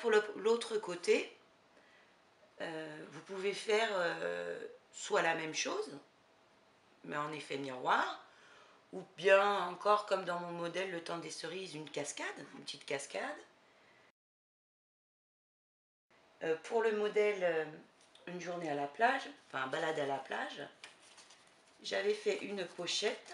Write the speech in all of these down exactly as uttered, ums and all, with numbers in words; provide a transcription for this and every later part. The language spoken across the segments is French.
pour l'autre côté, euh, vous pouvez faire euh, soit la même chose, mais en effet miroir, ou bien encore comme dans mon modèle Le Temps des Cerises, une cascade, une petite cascade. Euh, pour le modèle euh, Une journée à la plage, enfin balade à la plage, j'avais fait une pochette,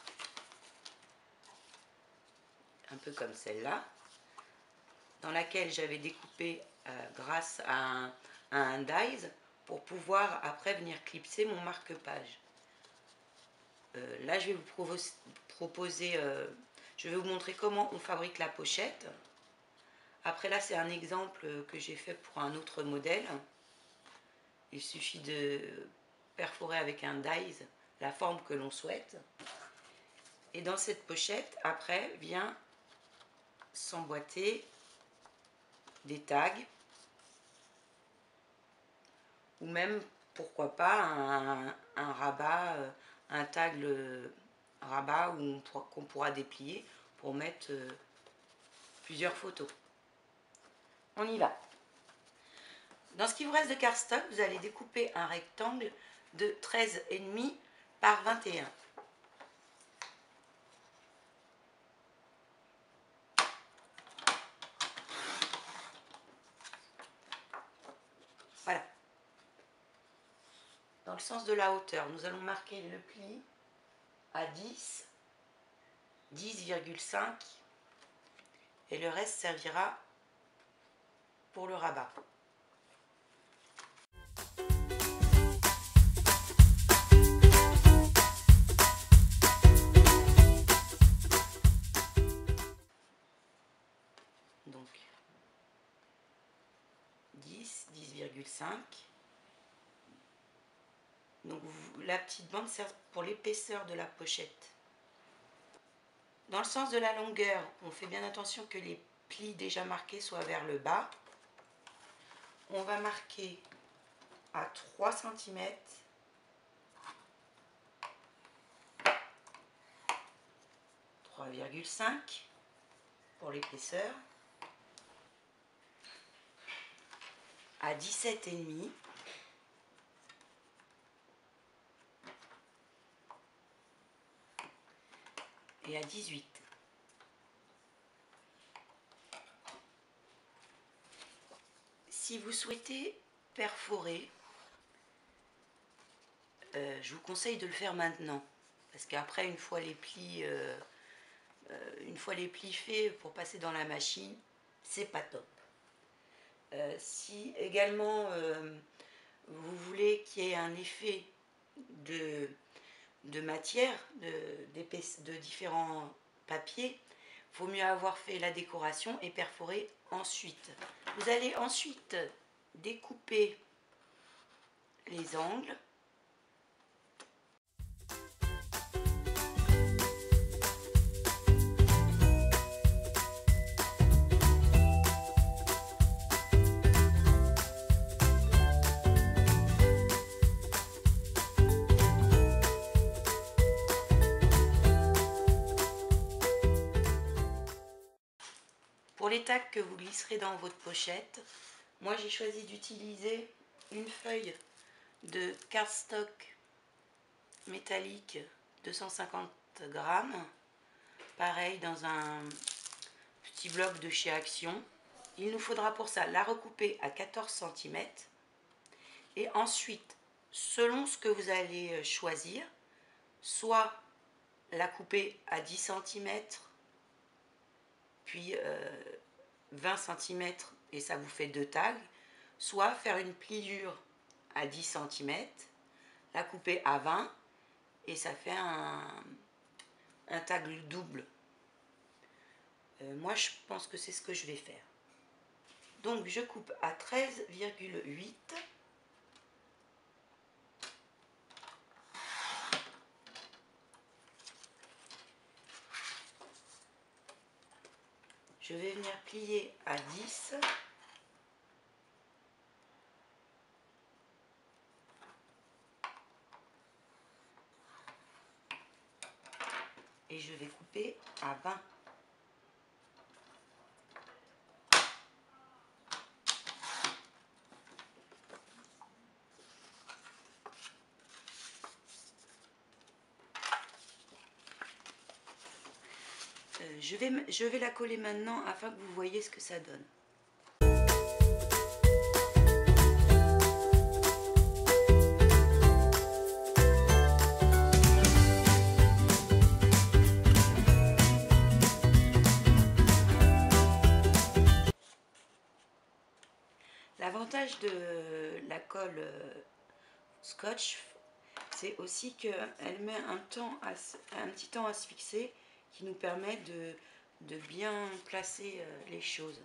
un peu comme celle-là, dans laquelle j'avais découpé euh, grâce à un, à un dies pour pouvoir après venir clipser mon marque-page. Euh, là, je vais vous proposer, euh, je vais vous montrer comment on fabrique la pochette. Après là, c'est un exemple que j'ai fait pour un autre modèle. Il suffit de perforer avec un dies la forme que l'on souhaite. Et dans cette pochette, après, vient s'emboîter des tags, ou même, pourquoi pas, un, un rabat, un tag le rabat où on, qu'on pourra déplier pour mettre euh, plusieurs photos. On y va. Dans ce qui vous reste de cardstock, vous allez découper un rectangle de treize virgule cinq par vingt et un. Voilà. Dans le sens de la hauteur, nous allons marquer le pli à dix, dix virgule cinq et le reste servira pour le rabat. Donc dix, dix virgule cinq. Donc la petite bande sert pour l'épaisseur de la pochette. Dans le sens de la longueur, on fait bien attention que les plis déjà marqués soient vers le bas. On va marquer à trois centimètres trois virgule cinq pour l'épaisseur, à dix-sept virgule cinq et à dix-huit. Si vous souhaitez perforer, euh, je vous conseille de le faire maintenant, parce qu'après, une fois les plis, euh, euh, une fois les plis faits pour passer dans la machine, c'est pas top. Euh, si également euh, vous voulez qu'il y ait un effet de, de matière, de, de différents papiers, il faut mieux avoir fait la décoration et perforer ensuite. Vous allez ensuite découper les angles. Pour les tags que vous glisserez dans votre pochette, moi j'ai choisi d'utiliser une feuille de cardstock métallique deux cent cinquante grammes, pareil dans un petit bloc de chez Action. Il nous faudra pour ça la recouper à quatorze centimètres et ensuite, selon ce que vous allez choisir, soit la couper à dix centimètres, puis euh, vingt centimètres et ça vous fait deux tags, soit faire une pliure à dix centimètres, la couper à vingt et ça fait un, un tag double. Euh, moi je pense que c'est ce que je vais faire. Donc je coupe à treize virgule huit. Je vais venir plier à dix. Et je vais couper à vingt. je, vais, je vais la coller maintenant afin que vous voyez ce que ça donne. L'avantage de la colle scotch, c'est aussi qu'elle met un, temps à, un petit temps à se fixer qui nous permet de, de bien placer les choses.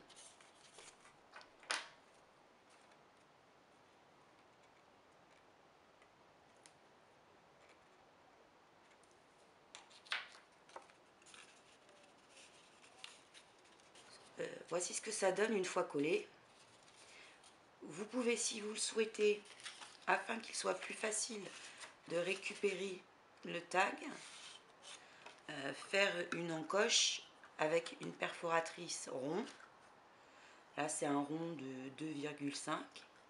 Euh, voici ce que ça donne une fois collé. Vous pouvez, si vous le souhaitez, afin qu'il soit plus facile de récupérer le tag, euh, faire une encoche avec une perforatrice rond. Là, c'est un rond de deux virgule cinq.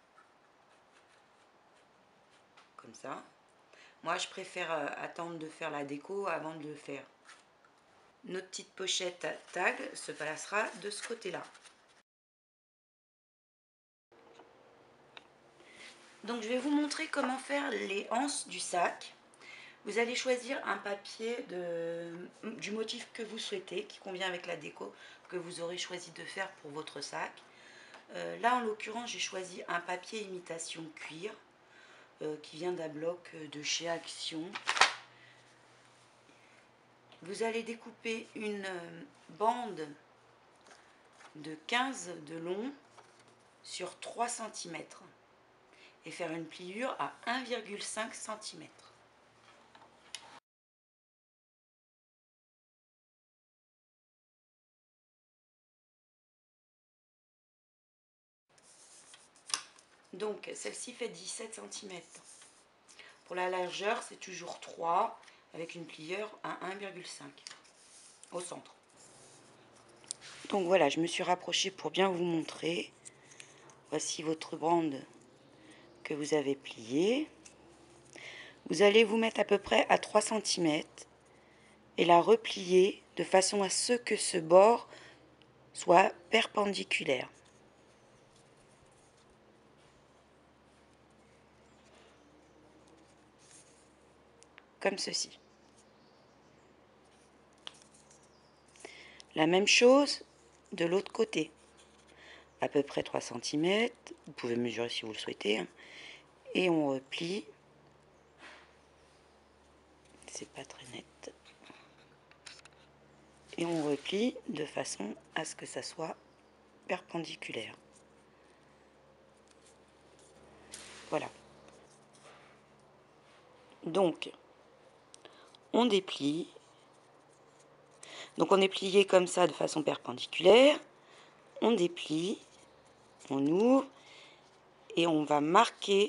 Comme ça. Moi, je préfère euh, attendre de faire la déco avant de le faire. Notre petite pochette tag se placera de ce côté-là. Donc je vais vous montrer comment faire les anses du sac. Vous allez choisir un papier de, du motif que vous souhaitez, qui convient avec la déco que vous aurez choisi de faire pour votre sac. Euh, là en l'occurrence j'ai choisi un papier imitation cuir euh, qui vient d'un bloc de chez Action. Vous allez découper une bande de quinze de long sur trois centimètres et faire une pliure à un virgule cinq centimètres. Donc celle-ci fait dix-sept centimètres. Pour la largeur, c'est toujours trois avec une pliure à un virgule cinq au centre. Donc voilà, je me suis rapprochée pour bien vous montrer. Voici votre bande que vous avez pliée. Vous allez vous mettre à peu près à trois centimètres et la replier de façon à ce que ce bord soit perpendiculaire. Comme ceci. La même chose de l'autre côté. À peu près trois centimètres. Vous pouvez mesurer si vous le souhaitez. Et on replie. C'est pas très net. Et on replie de façon à ce que ça soit perpendiculaire. Voilà. Donc, on déplie. Donc on est plié comme ça de façon perpendiculaire. On déplie. On ouvre. Et on va marquer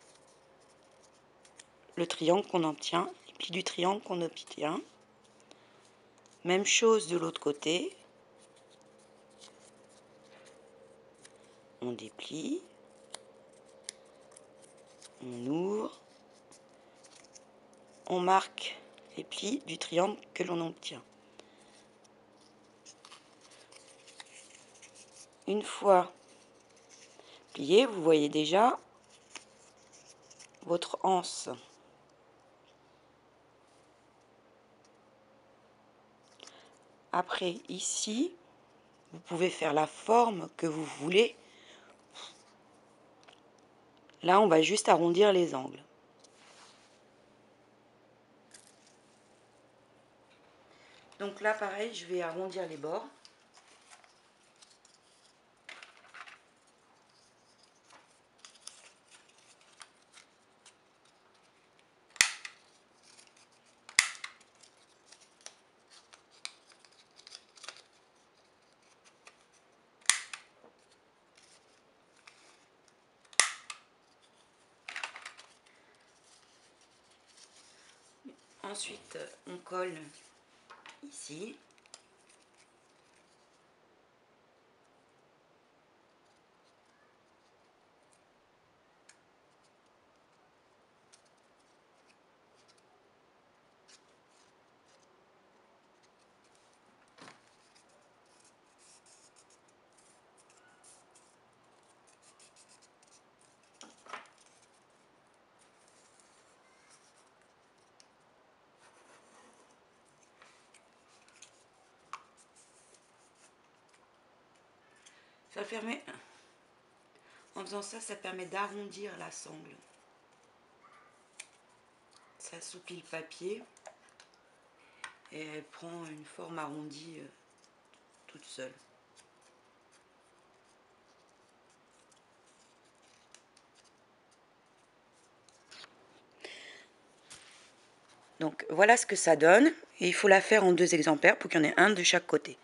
le triangle qu'on obtient. Les plis du triangle qu'on obtient. Même chose de l'autre côté. On déplie. On ouvre. On marque les plis du triangle que l'on obtient. Une fois plié, vous voyez déjà votre anse. Après, ici, vous pouvez faire la forme que vous voulez. Là, on va juste arrondir les angles. Donc là, pareil, je vais arrondir les bords. Ensuite, on colle ici. Ça permet, en faisant ça, ça permet d'arrondir la sangle. Ça assouplit le papier et elle prend une forme arrondie euh, toute seule. Donc voilà ce que ça donne, et il faut la faire en deux exemplaires pour qu'il y en ait un de chaque côté.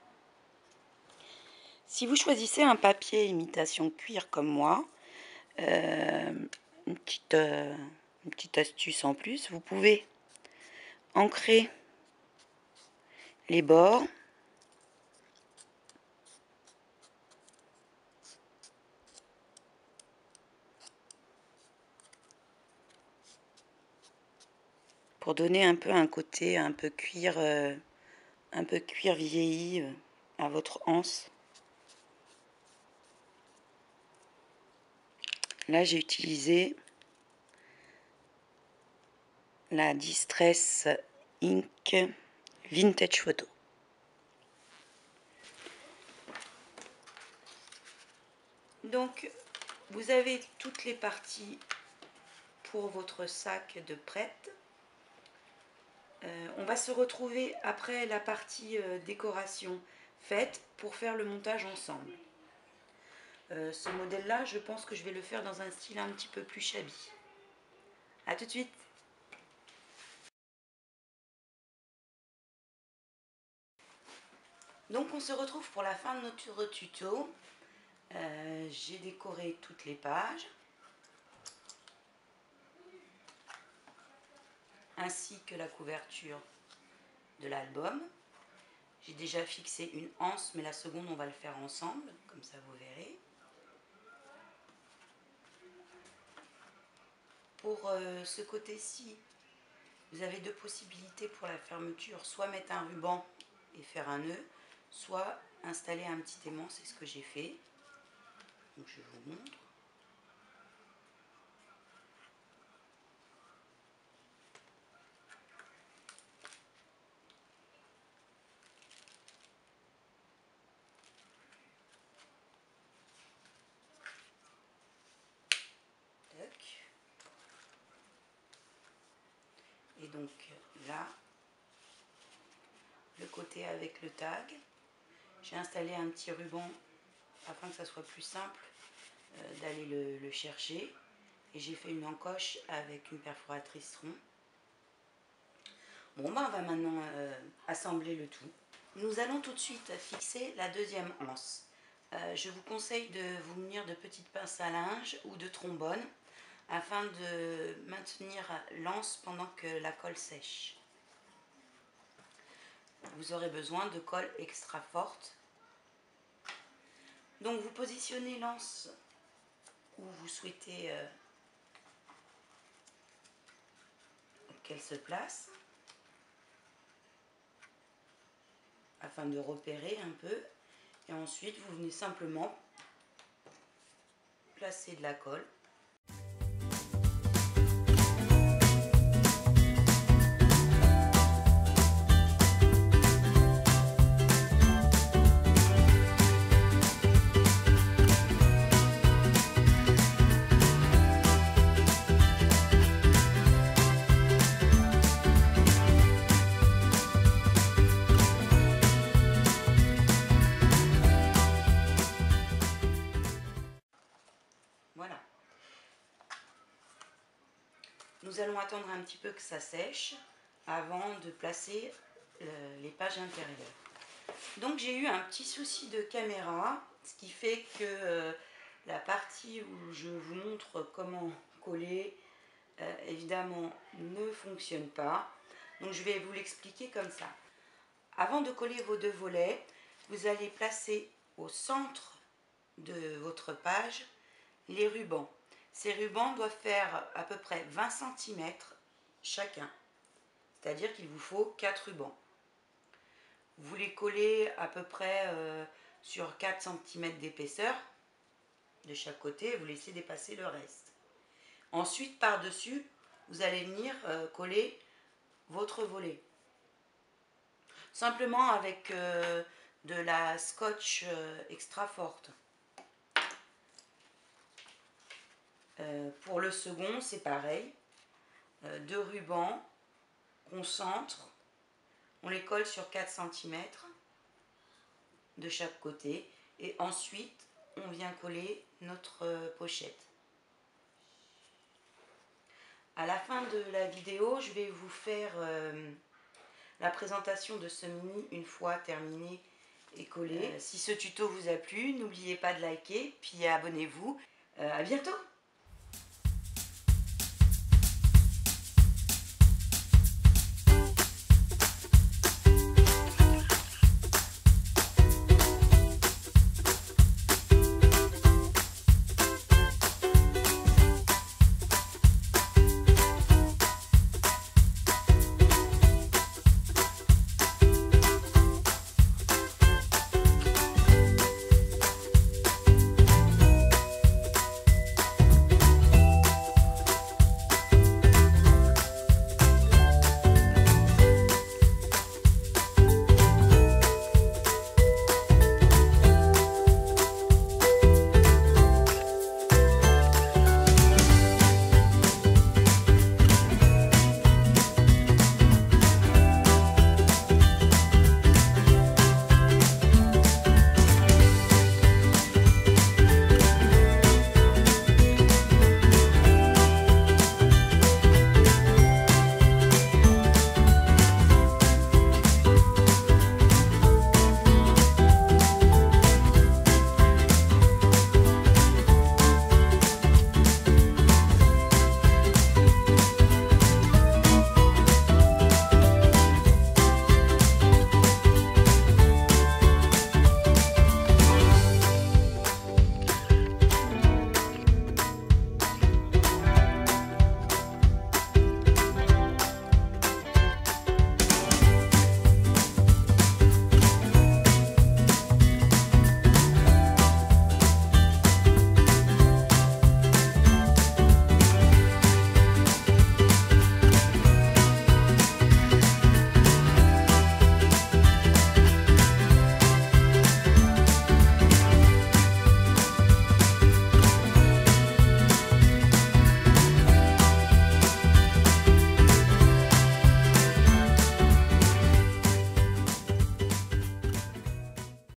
Si vous choisissez un papier imitation cuir comme moi, euh, une, petite, euh, une petite astuce en plus, vous pouvez ancrer les bords pour donner un peu un côté un peu cuir, euh, un peu cuir vieilli euh, à votre anse. Là, j'ai utilisé la Distress Ink Vintage Photo. Donc, vous avez toutes les parties pour votre sac de prête. Euh, on va se retrouver après la partie euh, décoration faite pour faire le montage ensemble. Euh, ce modèle-là, je pense que je vais le faire dans un style un petit peu plus shabby. A tout de suite. Donc on se retrouve pour la fin de notre tuto. Euh, j'ai décoré toutes les pages, ainsi que la couverture de l'album. J'ai déjà fixé une anse, mais la seconde on va le faire ensemble, comme ça vous verrez. Pour euh, ce côté-ci, vous avez deux possibilités pour la fermeture, soit mettre un ruban et faire un nœud, soit installer un petit aimant, c'est ce que j'ai fait. Donc je vous montre. Et donc là, le côté avec le tag, j'ai installé un petit ruban afin que ça soit plus simple euh, d'aller le, le chercher. Et j'ai fait une encoche avec une perforatrice rond. Bon, ben, on va maintenant euh, assembler le tout. Nous allons tout de suite fixer la deuxième anse. Euh, je vous conseille de vous munir de petites pinces à linge ou de trombone afin de maintenir l'anse pendant que la colle sèche. Vous aurez besoin de colle extra forte. Donc vous positionnez l'anse où vous souhaitez euh, qu'elle se place, afin de repérer un peu, et ensuite vous venez simplement placer de la colle. Voilà. Nous allons attendre un petit peu que ça sèche avant de placer euh, les pages intérieures. Donc j'ai eu un petit souci de caméra, ce qui fait que euh, la partie où je vous montre comment coller, euh, évidemment, ne fonctionne pas. Donc je vais vous l'expliquer comme ça. Avant de coller vos deux volets, vous allez placer au centre de votre page les rubans. Ces rubans doivent faire à peu près vingt centimètres chacun, c'est-à-dire qu'il vous faut quatre rubans. Vous les collez à peu près euh, sur quatre centimètres d'épaisseur de chaque côté et vous laissez dépasser le reste. Ensuite, par-dessus, vous allez venir euh, coller votre volet. Simplement avec euh, de la scotch euh, extra forte. Euh, pour le second, c'est pareil. Euh, deux rubans qu'on centre. On les colle sur quatre centimètres de chaque côté. Et ensuite, on vient coller notre euh, pochette. À la fin de la vidéo, je vais vous faire euh, la présentation de ce mini une fois terminé et collé. Euh, si ce tuto vous a plu, n'oubliez pas de liker, puis abonnez-vous. Euh, à bientôt!